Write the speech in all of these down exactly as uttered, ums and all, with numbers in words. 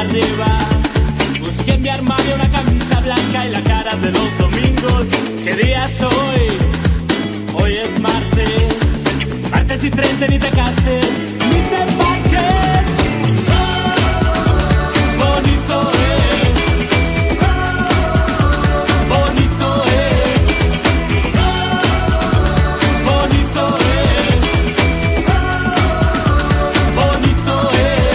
arriba. Busqué en mi armario una camisa blanca y la cara de los domingos. ¿Qué día es hoy? Hoy es martes. Martes y treinta, ni te cases, ni te embarques. Bonito es, bonito es, bonito es, bonito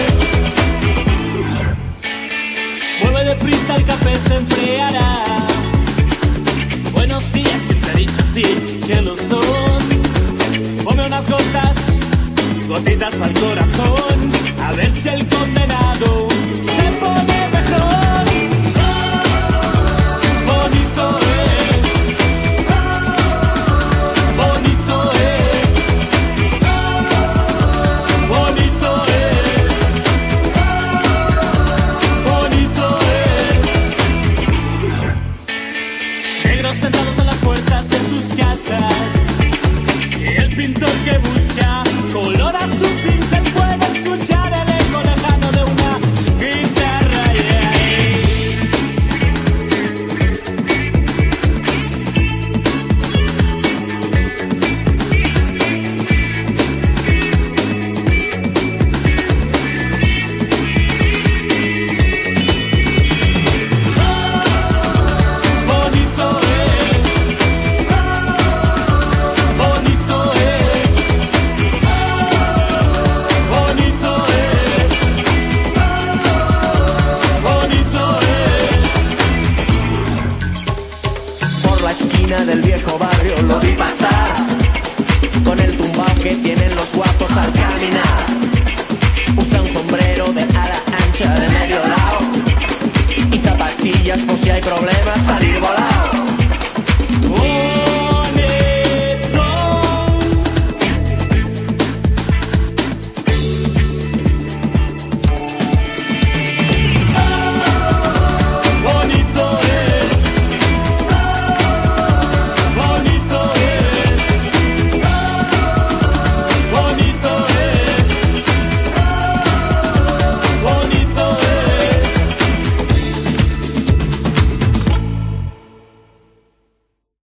es. Mueve deprisa, el café se enfriará. Buenos días, ¿quién te ha dicho a ti que lo son? Ponme unas gotas, gotitas para el corazón, a ver si el condenado se pone mejor. Bonito es, bonito es, bonito es, bonito es. Negros sentados en las puertas de sus casas, y el pintor que busca color azul.